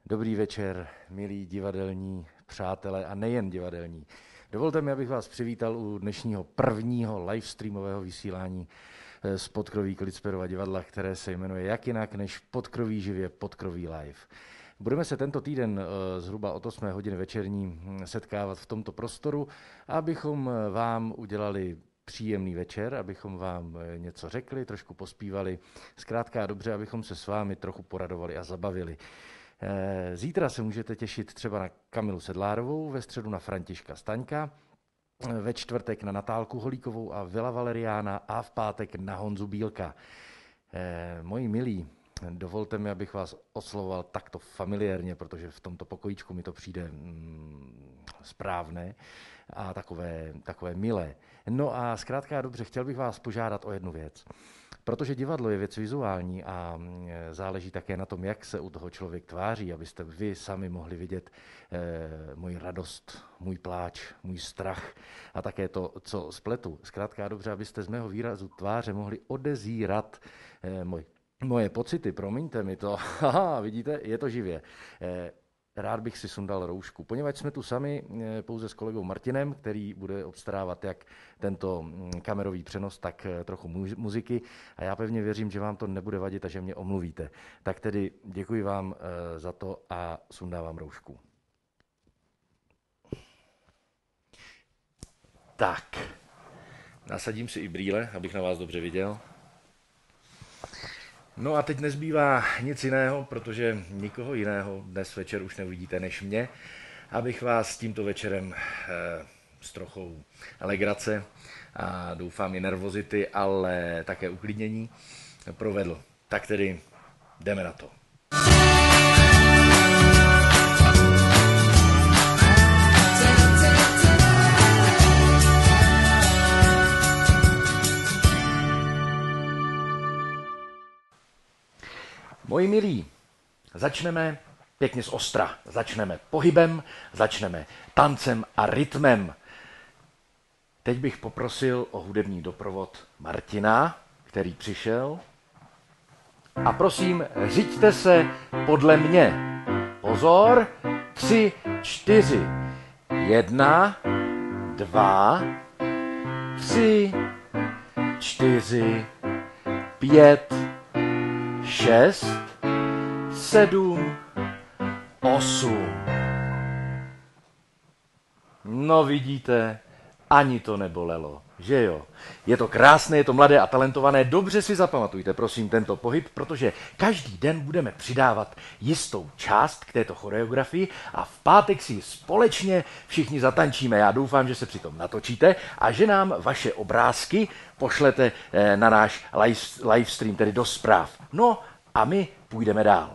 Dobrý večer, milí divadelní přátelé a nejen divadelní. Dovolte mi, abych vás přivítal u dnešního prvního livestreamového vysílání z podkroví Klitsperova divadla, které se jmenuje jak jinak než Podkroví živě, Podkroví live. Budeme se tento týden zhruba od 8 hodiny večerní setkávat v tomto prostoru, abychom vám udělali příjemný večer, abychom vám něco řekli, trošku pospívali, zkrátka a dobře, abychom se s vámi trochu poradovali a zabavili. Zítra se můžete těšit třeba na Kamilu Sedlárovou, ve středu na Františka Staňka, ve čtvrtek na Natálku Holíkovou a Vila Valeriána a v pátek na Honzu Bílka. Moji milí, dovolte mi, abych vás oslovoval takto familiárně, protože v tomto pokojíčku mi to přijde správné a takové milé. No a zkrátka a dobře, chtěl bych vás požádat o jednu věc. Protože divadlo je věc vizuální a záleží také na tom, jak se u toho člověk tváří, abyste vy sami mohli vidět moji radost, můj pláč, můj strach a také to, co spletu. Zkrátka a dobře, abyste z mého výrazu tváře mohli odezírat moje pocity, promiňte mi to. Haha, vidíte, je to živě. Rád bych si sundal roušku, poněvadž jsme tu sami pouze s kolegou Martinem, který bude obstarávat jak tento kamerový přenos, tak trochu muziky a já pevně věřím, že vám to nebude vadit a že mě omluvíte. Tak tedy děkuji vám za to a sundávám roušku. Tak, nasadím si i brýle, abych na vás dobře viděl. No a teď nezbývá nic jiného, protože nikoho jiného dnes večer už neuvidíte než mě, abych vás tímto večerem s trochou legrace a doufám i nervozity, ale také uklidnění provedl. Tak tedy jdeme na to. Moji milí, začneme pěkně z ostra. Začneme pohybem, začneme tancem a rytmem. Teď bych poprosil o hudební doprovod Martina, který přišel. A prosím, řiďte se podle mě. Pozor, 3, 4, 1, 2, 3, 4, 5, 6, 7, 8. No vidíte, ani to nebolelo, že jo? Je to krásné, je to mladé a talentované. Dobře si zapamatujte, prosím, tento pohyb, protože každý den budeme přidávat jistou část k této choreografii a v pátek si ji společně všichni zatančíme. Já doufám, že se přitom natočíte a že nám vaše obrázky pošlete na náš livestream, tedy do zpráv. No a my půjdeme dál.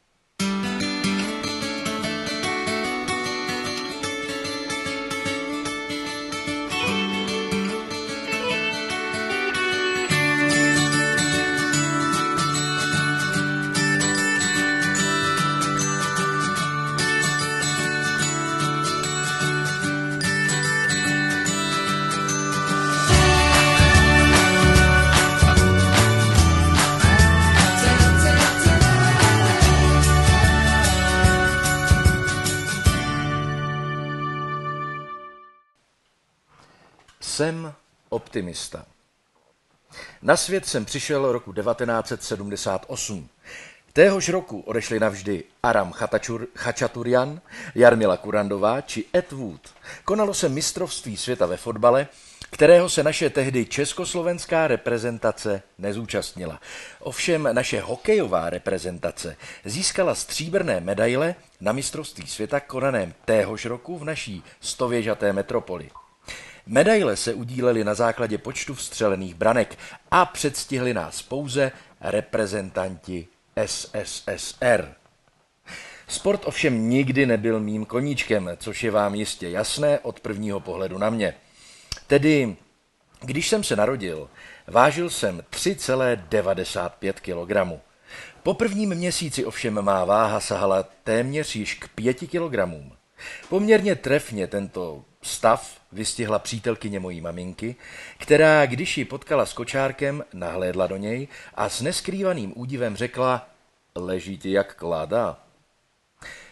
Jsem optimista. Na svět jsem přišel roku 1978. Téhož roku odešli navždy Aram Chačaturian, Jarmila Kurandová či Ed Wood. Konalo se mistrovství světa ve fotbale, kterého se naše tehdy československá reprezentace nezúčastnila. Ovšem naše hokejová reprezentace získala stříbrné medaile na mistrovství světa konaném téhož roku v naší stověžaté metropoli. Medaile se udílely na základě počtu vstřelených branek a předstihli nás pouze reprezentanti SSSR. Sport ovšem nikdy nebyl mým koníčkem, což je vám jistě jasné od prvního pohledu na mě. Tedy, když jsem se narodil, vážil jsem 3,95 kg. Po prvním měsíci ovšem má váha sahala téměř již k 5 kg. Poměrně trefně tento stav vystihla přítelkyně mojí maminky, která, když ji potkala s kočárkem, nahlédla do něj a s neskrývaným údivem řekla: leží ti jak kláda.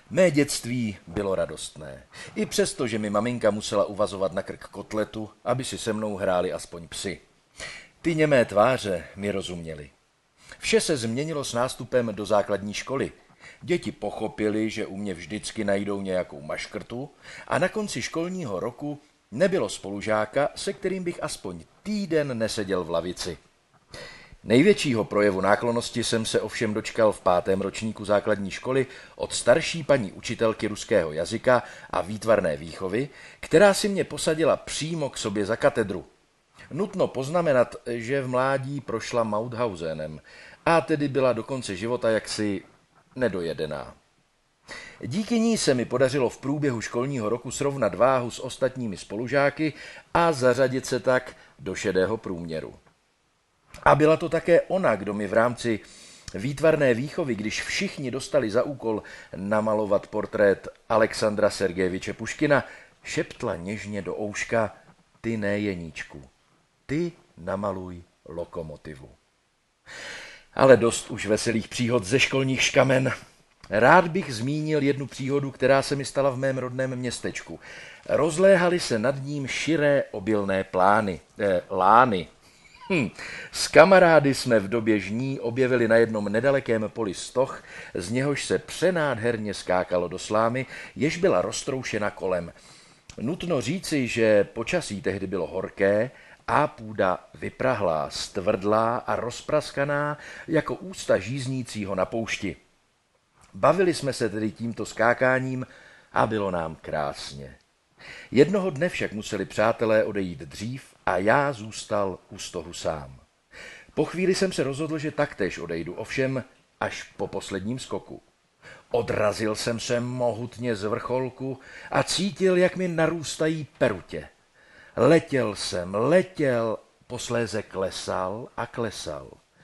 Mé dětství bylo radostné. I přesto, že mi maminka musela uvazovat na krk kotletu, aby si se mnou hráli aspoň psi. Ty němé tváře mi rozuměly. Vše se změnilo s nástupem do základní školy. Děti pochopili, že u mě vždycky najdou nějakou maškrtu a na konci školního roku nebylo spolužáka, se kterým bych aspoň týden neseděl v lavici. Největšího projevu náklonnosti jsem se ovšem dočkal v 5. ročníku základní školy od starší paní učitelky ruského jazyka a výtvarné výchovy, která si mě posadila přímo k sobě za katedru. Nutno poznamenat, že v mládí prošla Mauthausenem a tedy byla do konce života jaksi nedojedená. Díky ní se mi podařilo v průběhu školního roku srovnat váhu s ostatními spolužáky a zařadit se tak do šedého průměru. A byla to také ona, kdo mi v rámci výtvarné výchovy, když všichni dostali za úkol namalovat portrét Alexandra Sergejeviče Puškina, šeptla něžně do ouška: ty ne, Jeníčku, ty namaluj lokomotivu. Ale dost už veselých příhod ze školních škamen. Rád bych zmínil jednu příhodu, která se mi stala v mém rodném městečku. Rozléhaly se nad ním širé obilné lány. S kamarády jsme v době žní objevili na jednom nedalekém poli stoh, z něhož se přenádherně skákalo do slámy, jež byla roztroušena kolem. Nutno říci, že počasí tehdy bylo horké a půda vyprahlá, stvrdlá a rozpraskaná jako ústa žíznícího na poušti. Bavili jsme se tedy tímto skákáním a bylo nám krásně. Jednoho dne však museli přátelé odejít dřív a já zůstal u stohu sám. Po chvíli jsem se rozhodl, že taktéž odejdu, ovšem až po posledním skoku. Odrazil jsem se mohutně z vrcholku a cítil, jak mi narůstají perutě. Letěl jsem, posléze klesal a klesal.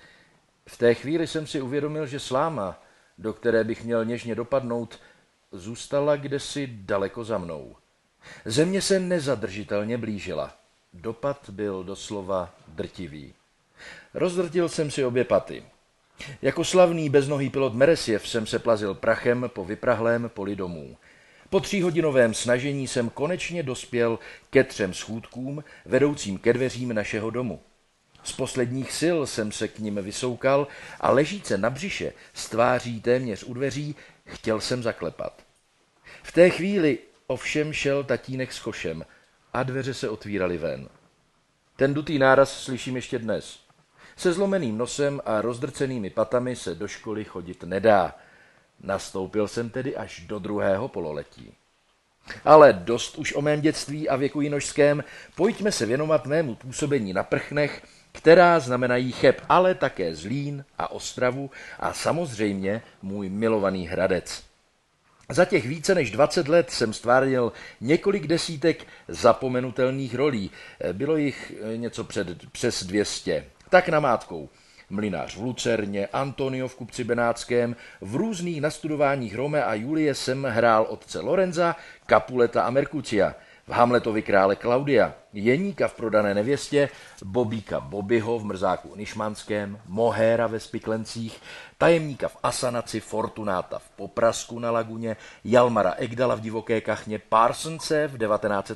V té chvíli jsem si uvědomil, že sláma, do které bych měl něžně dopadnout, zůstala kdesi daleko za mnou. Země se nezadržitelně blížila. Dopad byl doslova drtivý. Rozdrtil jsem si obě paty. Jako slavný beznohý pilot Meresjev jsem se plazil prachem po vyprahlém poli domů. Po 3hodinovém snažení jsem konečně dospěl ke 3 schůdkům, vedoucím ke dveřím našeho domu. Z posledních sil jsem se k nim vysoukal a ležíce na břiše, s tváří téměř u dveří, chtěl jsem zaklepat. V té chvíli ovšem šel tatínek s košem a dveře se otvíraly ven. Ten dutý náraz slyším ještě dnes. Se zlomeným nosem a rozdrcenými patami se do školy chodit nedá. Nastoupil jsem tedy až do 2. pololetí. Ale dost už o mém dětství a věku jinožském, pojďme se věnovat mému působení na prchnech, která znamenají Cheb, ale také Zlín a Ostravu a samozřejmě můj milovaný Hradec. Za těch více než 20 let jsem stvárnil několik desítek zapomenutelných rolí. Bylo jich něco přes 200. Tak namátkou: Mlynář v Lucerně, Antonio v Kupci Benátském, v různých nastudováních Romea a Julie jsem hrál otce Lorenza, Capuleta a Mercutia, v Hamletovi krále Klaudia, Jeníka v Prodané nevěstě, Bobíka Bobbyho v Mrzáku Nišmanském, Mohéra ve Spiklencích, tajemníka v Asanaci, Fortunáta v Poprasku na Laguně, Jalmara Egdala v Divoké kachně, Parsonse v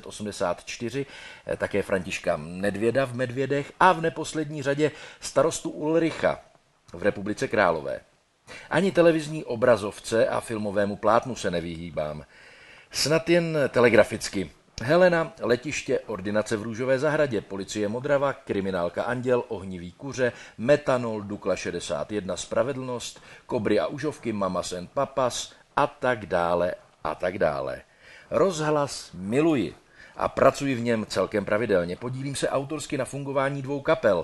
1984, také Františka Nedvěda v Medvědech a v neposlední řadě starostu Ulricha v Republice Králové. Ani televizní obrazovce a filmovému plátnu se nevyhýbám. Snad jen telegraficky. Helena, Letiště, Ordinace v Růžové zahradě, Policie Modrava, Kriminálka Anděl, Ohnivý kuře, Metanol, Dukla 61, Spravedlnost, Kobry a užovky, Mamas and Papas a tak dále a tak dále. Rozhlas miluji a pracuji v něm celkem pravidelně. Podílím se autorsky na fungování 2 kapel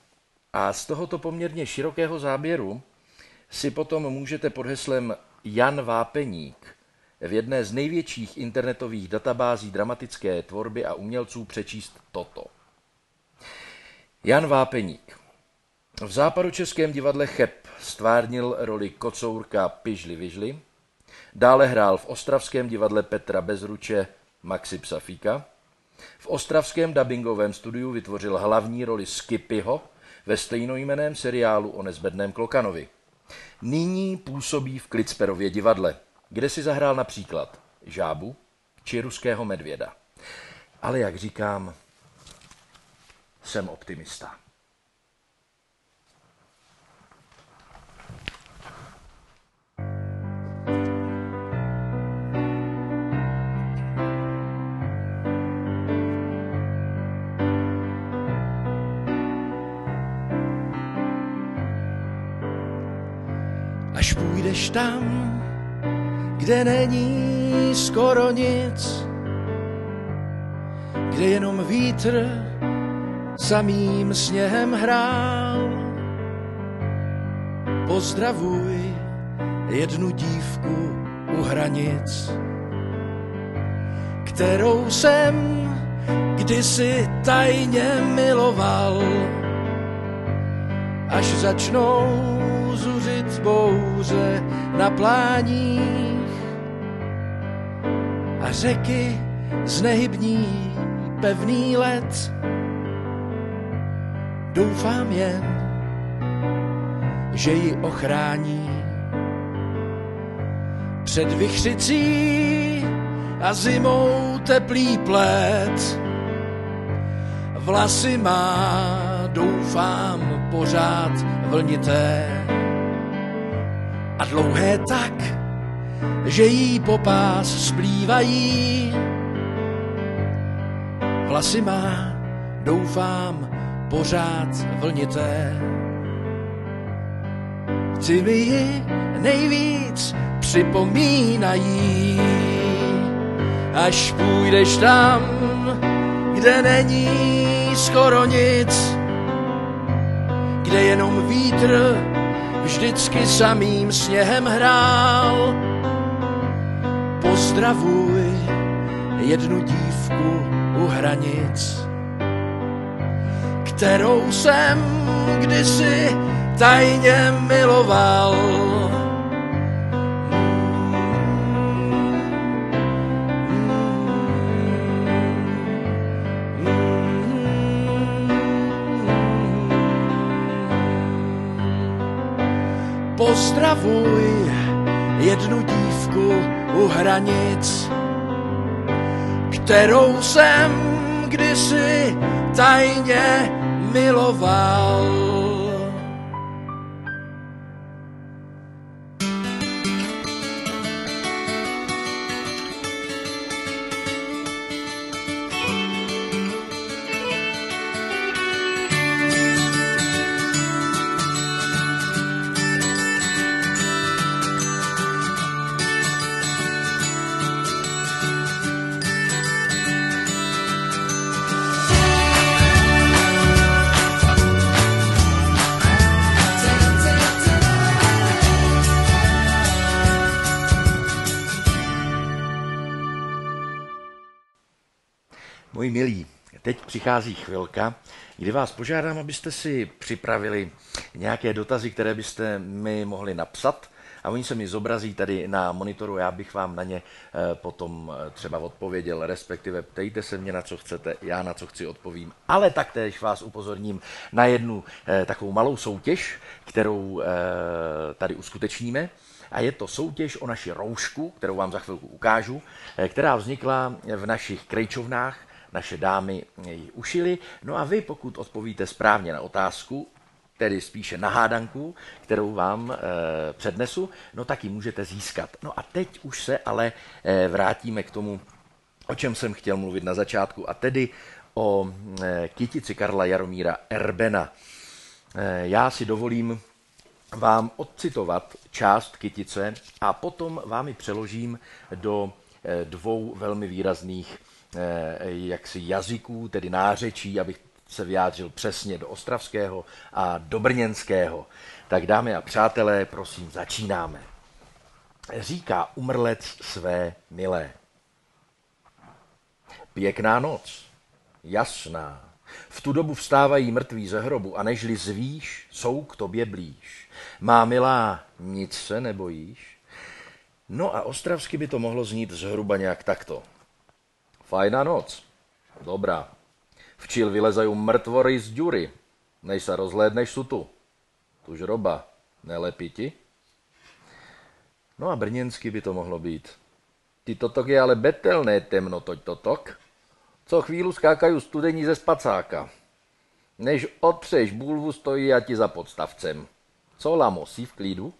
a z tohoto poměrně širokého záběru si potom můžete pod heslem Jan Vápeník v jedné z největších internetových databází dramatické tvorby a umělců přečíst toto. Jan Vápeník. V západočeském divadle Cheb stvárnil roli kocourka Pižli Vižli, dále hrál v ostravském divadle Petra Bezruče Maxi Psafíka, v ostravském dabingovém studiu vytvořil hlavní roli Skippyho ve stejnojmenném seriálu o nezbedném Klokanovi. Nyní působí v Klitsperově divadle. kde si zahrál například žábu či ruského medvěda. Ale jak říkám, jsem optimista. Až půjdeš tam, kde není skoro nic, kde jenom vítr samým sněhem hrál, pozdravuj jednu dívku u hranic, kterou jsem kdysi tajně miloval, až začnou zuřit bouře na pláních a řeky znehybní pevný led. Doufám jen, že ji ochrání před vichřicí a zimou teplý pled. Vlasy má, doufám, pořád vlnité a dlouhé tak, že jí po pás splývají. Vlasy má, doufám, pořád vlnité. Chci mi ji nejvíc připomínají, až půjdeš tam, kde není skoro nic, kde jenom vítr vždycky samým sněhem hrál. Pozdravuj jednu dívku u hranic, kterou jsem kdysi tajně miloval. Pozdravuj jednu dívku u hranic, kterou jsem kdysi tajně miloval. Moji milí, teď přichází chvilka, kdy vás požádám, abyste si připravili nějaké dotazy, které byste mi mohli napsat a oni se mi zobrazí tady na monitoru, já bych vám na ně potom třeba odpověděl, respektive ptejte se mě, na co chcete, já na co chci odpovím, ale taktéž vás upozorním na jednu takovou malou soutěž, kterou tady uskutečníme. A je to soutěž o naši roušku, kterou vám za chvilku ukážu, která vznikla v našich krejčovnách. Naše dámy ji ušily. No a vy, pokud odpovíte správně na otázku, tedy spíše na hádanku, kterou vám přednesu, no tak ji můžete získat. No a teď už se ale vrátíme k tomu, o čem jsem chtěl mluvit na začátku, a tedy o kytici Karla Jaromíra Erbena. Já si dovolím vám odcitovat část kytice a potom vám ji přeložím do dvou velmi výrazných jaksi jazyků, tedy nářečí, abych se vyjádřil přesně, do ostravského a do brněnského. Tak dámy a přátelé, prosím, začínáme. Říká umrlec své milé. Pěkná noc, jasná. V tu dobu vstávají mrtví ze hrobu a nežli zvíš, jsou k tobě blíž. Má milá, nic se nebojíš? No a ostravsky by to mohlo znít zhruba nějak takto. Fajná noc, dobrá. Včil vylezají mrtvory z ďury, než se rozhlédneš su tu. Tu žroba nelepí ti? No a brněnsky by to mohlo být. Ty totok je ale betelné temno, toť totok. Co chvíli skákají studení ze spacáka. Než otřeš bulvu, stojí já ti za podstavcem. Co, lamo, jsi v klidu?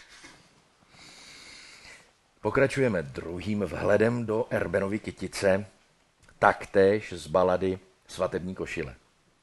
Pokračujeme druhým vhledem do Erbenovy kytice, taktéž z balady Svatební košile.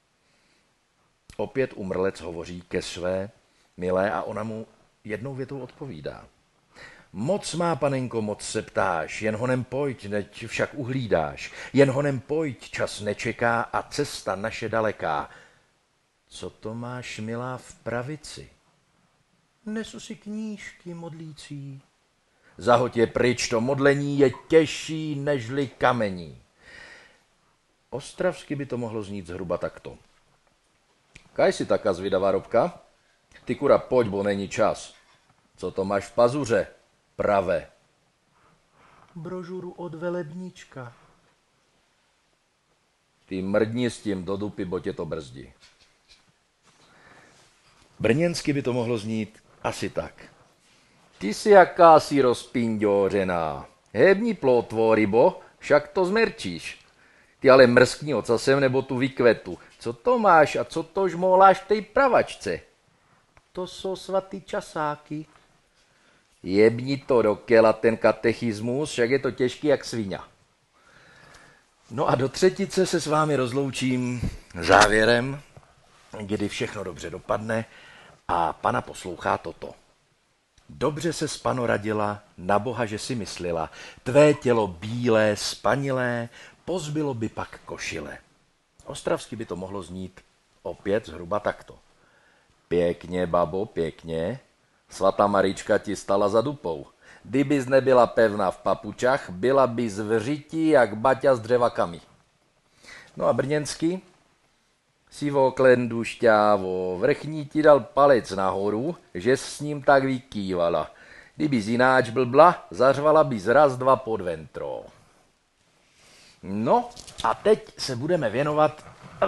Opět umrlec hovoří ke své milé a ona mu jednou větou odpovídá. Moc má, panenko, moc se ptáš, jen honem pojď, neď však uhlídáš. Jen honem pojď, čas nečeká a cesta naše daleká. Co to máš, milá, v pravici? Nesu si knížky modlící. Zahoď je pryč, to modlení je těžší nežli kamení. Ostravsky by to mohlo znít zhruba takto. Kaj si taká zvědavá, Robka? Ty kura, pojď, bo není čas. Co to máš v pazuře? Pravé. Brožuru od velebníčka. Ty mrdni s tím do dupy, bo tě to brzdí. Brněnsky by to mohlo znít asi tak. Ty jsi jakási rozpinďořená. Hebni plotvo, rybo, však to zmerčíš. Ty ale mrskni ocasem nebo tu vykvetu. Co to máš a co to žmoláš v tej pravačce? To jsou svatý časáky. Jebni to do kela ten katechismus, však je to těžký jak sviňa. No a do třetice se s vámi rozloučím závěrem, kdy všechno dobře dopadne a pana poslouchá toto. Dobře se Pano radila, na Boha, že si myslela, tvé tělo bílé, spanilé, pozbylo by pak košile. Ostravsky by to mohlo znít opět zhruba takto. Pěkně, babo, pěkně, svatá Marička ti stala za dupou. Kdybys nebyla pevná v papučách, byla bys v řití jak baťa s dřevakami. No a brněnsky? Sivo klendu šťávo, vrchní ti dal palec nahoru, že s ním tak vykývala. Kdybys jináč blbla, zařvala bys raz, dva pod ventro. No a teď se budeme věnovat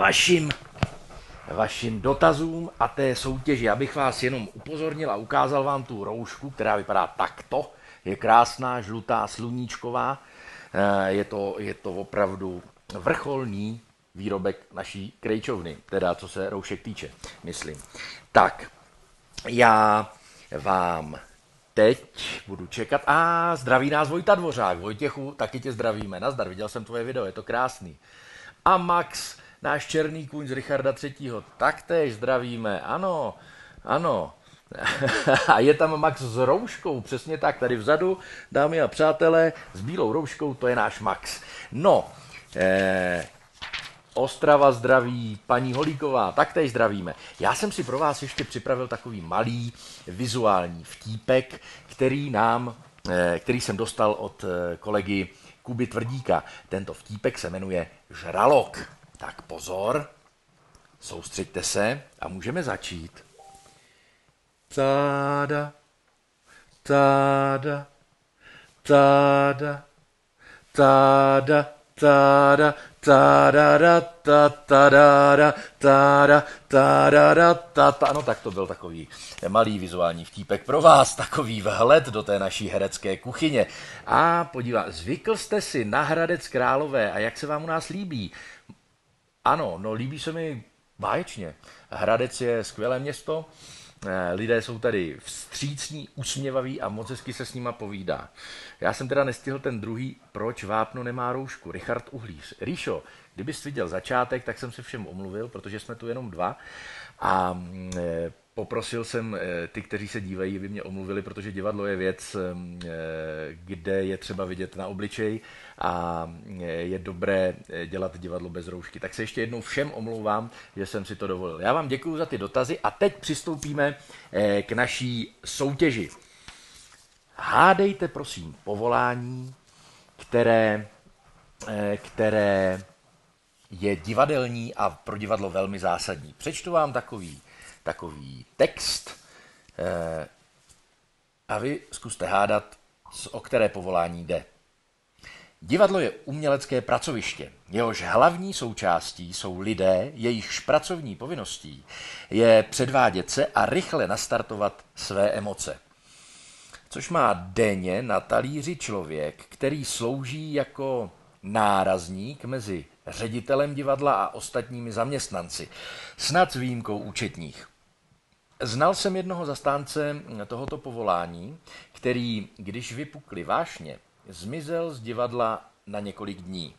vašim dotazům a té soutěži. Abych vás jenom upozornil a ukázal vám tu roušku, která vypadá takto. Je krásná, žlutá, sluníčková. Je to opravdu vrcholný výrobek naší krejčovny, teda co se roušek týče, myslím. Tak, já vám teď budu čekat. Zdraví nás Vojta Dvořák. Vojtěchu, taky tě zdravíme. Nazdar, viděl jsem tvoje video, je to krásný. A Max, náš černý kůň z Richarda III. Taktéž zdravíme, ano. A je tam Max s rouškou, přesně tak, tady vzadu, dámy a přátelé, s bílou rouškou, to je náš Max. No, Ostrava zdraví, paní Holíková, taktéž zdravíme. Já jsem si pro vás ještě připravil takový malý vizuální vtípek, který jsem dostal od kolegy Kuby Tvrdíka. Tento vtípek se jmenuje Žralok. Tak pozor, soustřeďte se a můžeme začít. Táda, táda, táda, táda, táda, táda, táda, táda, táda, táda. Ano, tak to byl takový malý vizuální vtípek pro vás, takový vhled do té naší herecké kuchyně. A zvykl jste si na Hradec Králové a jak se vám u nás líbí? Ano, no líbí se mi báječně. Hradec je skvělé město, lidé jsou tady vstřícní, usměvaví a moc hezky se s nima povídá. Já jsem teda nestihl ten druhý, proč vápno nemá roušku, Richard Uhlíř. Ríšo, kdybys viděl začátek, tak jsem se všem omluvil, protože jsme tu jenom dva a poprosil jsem ty, kteří se dívají, aby mě omluvili, protože divadlo je věc, kde je třeba vidět na obličej a je dobré dělat divadlo bez roušky. Tak se ještě jednou všem omlouvám, že jsem si to dovolil. Já vám děkuju za ty dotazy a teď přistoupíme k naší soutěži. Hádejte prosím povolání, které je divadelní a pro divadlo velmi zásadní. Přečtu vám takový text a vy zkuste hádat, o které povolání jde. Divadlo je umělecké pracoviště. Jehož hlavní součástí jsou lidé, jejichž pracovní povinností je předvádět se a rychle nastartovat své emoce. což má denně na talíři člověk, který slouží jako nárazník mezi ředitelem divadla a ostatními zaměstnanci, snad s výjimkou účetních. Znal jsem jednoho zastánce tohoto povolání, který, když vypukly vášně, zmizel z divadla na několik dní.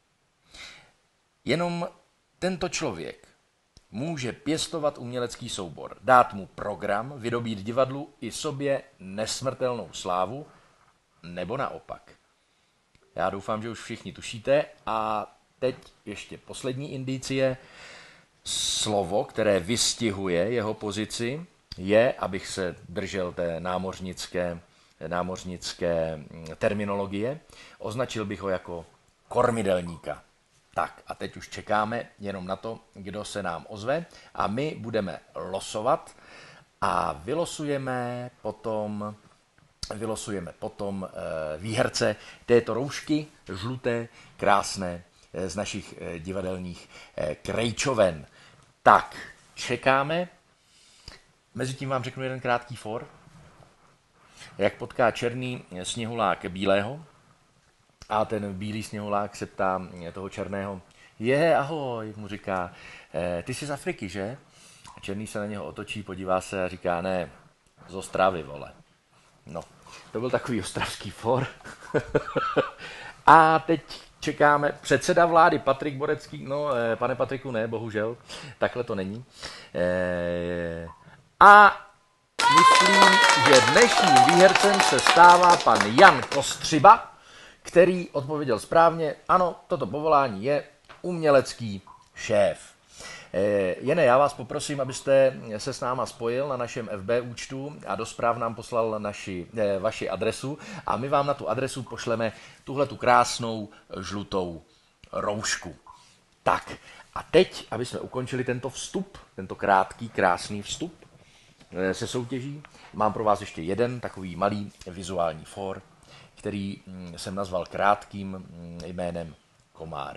Jenom tento člověk může pěstovat umělecký soubor, dát mu program, vydobít divadlu i sobě nesmrtelnou slávu, nebo naopak. Já doufám, že už všichni tušíte a teď ještě poslední indicie. Slovo, které vystihuje jeho pozici, je, abych se držel té námořnické terminologie, označil bych ho jako kormidelníka. Tak a teď už čekáme jenom na to, kdo se nám ozve a my budeme losovat a vylosujeme potom výherce této roušky žluté, krásné z našich divadelních krejčoven. Tak, čekáme. Mezitím vám řeknu jeden krátký for. Jak potká černý sněhulák bílého a ten bílý sněhulák se ptá toho černého, ahoj, mu říká, ty jsi z Afriky, že? A černý se na něho otočí, podívá se a říká, ne, z Ostravy, vole. No, to byl takový ostravský for. A teď čekáme předseda vlády Patrik Borecký, no, pane Patriku, ne, bohužel, takhle to není. A myslím, že dnešním výhercem se stává pan Jan Kostřiba, který odpověděl správně, ano, toto povolání je umělecký šéf. Jene, já vás poprosím, abyste se s náma spojil na našem FB účtu a do zpráv nám poslal vaši adresu a my vám na tu adresu pošleme tuhletu krásnou žlutou roušku. Tak a teď, aby jsme ukončili tento vstup, tento krátký, krásný vstup se soutěží, mám pro vás ještě jeden takový malý vizuální for, který jsem nazval krátkým jménem Komár.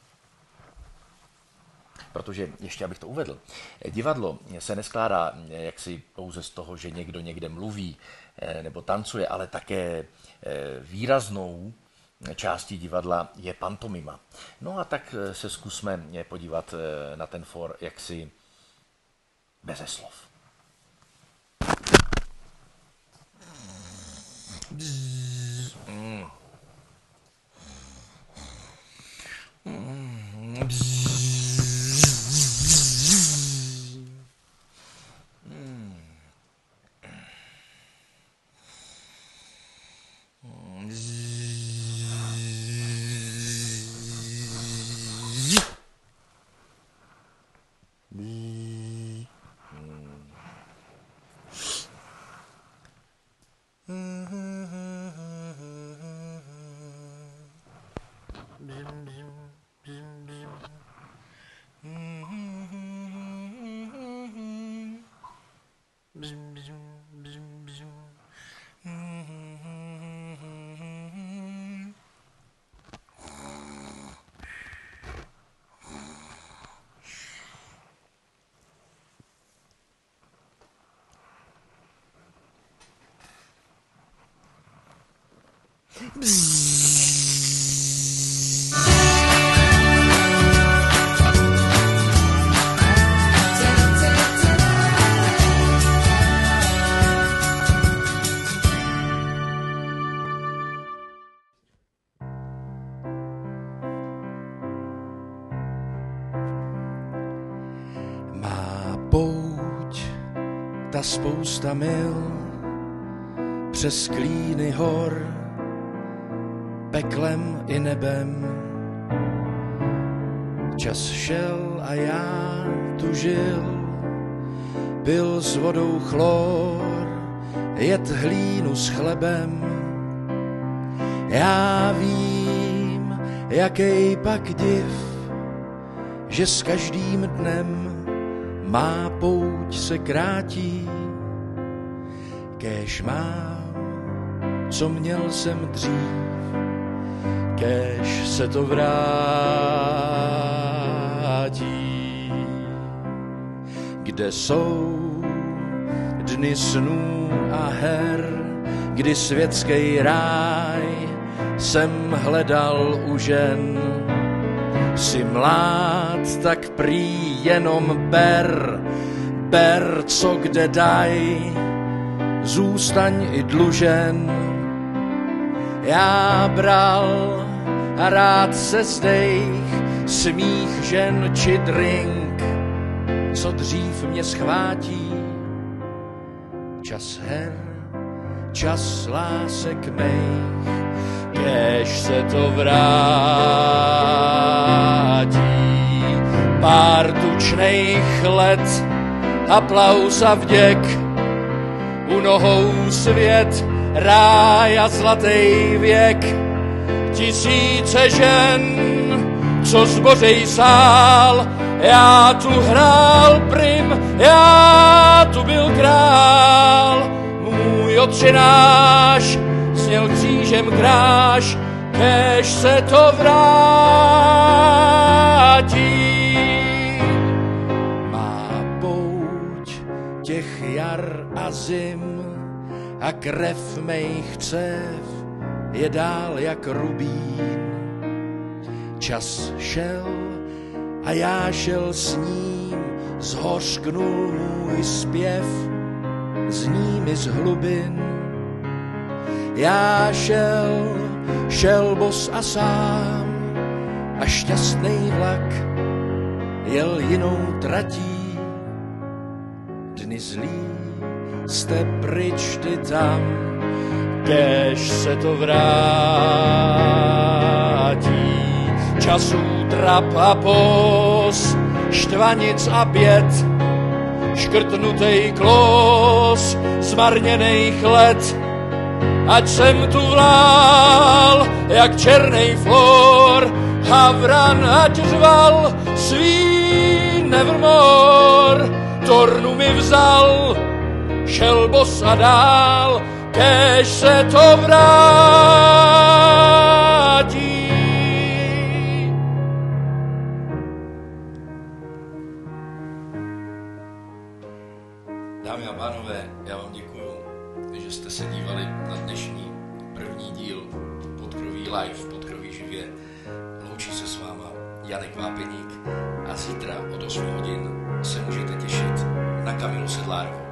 Protože, ještě abych to uvedl, divadlo se neskládá jaksi pouze z toho, že někdo někde mluví nebo tancuje, ale také výraznou částí divadla je pantomima. No a tak se zkusme podívat na ten for jaksi beze slov. Má pouť ta spousta mil přes klíny hor, peklem i nebem. Čas šel a já tu žil, pil s vodou chlor, jet hlínu s chlebem. Já vím, jakej pak div, že s každým dnem má pouť se krátí, kéž mám, co měl jsem dřív, kéž se to vrátí. Kde jsou dny snů a her, kdy světský ráj jsem hledal u žen. Jsi mlád, tak prý jenom ber, co kde daj, zůstaň i dlužen. Já bral a rád se zdejch smích žen či drink, co dřív mě schvátí. Čas her, čas lásek mých, kéž se to vrátí. Pár tučných let, aplaus a vděk, u nohou svět, ráj a zlatý věk. Tisíce žen, co zbořej sál, já tu hrál prim, já tu byl král. Můj otče náš zněl křížem kráš, kéž se to vrátí. Má pouť těch jar a zim a krev mých cév je dál jak rubín. Čas šel a já šel s ním, zhořknul můj zpěv, zní mi z hlubin. Já šel bos a sám a šťastný vlak jel jinou tratí. Dny zlý jste pryč, ty tam, kéž se to vrátí. Časů trap a pos, štvanic a běd, škrtnutej klos zmarněných let. Ať jsem tu vlál, jak černej flor, havran ať řval svý nevermore. Tornu mi vzal, šel bos a dál, kéž se to vrátí. Dámy a pánové, já vám děkuju, že jste se dívali na dnešní první díl Podkroví live, Podkroví živě. Loučí se s váma Janek Vápeník a zítra od 8 hodin se můžete těšit na Kamilu Sedlářovou.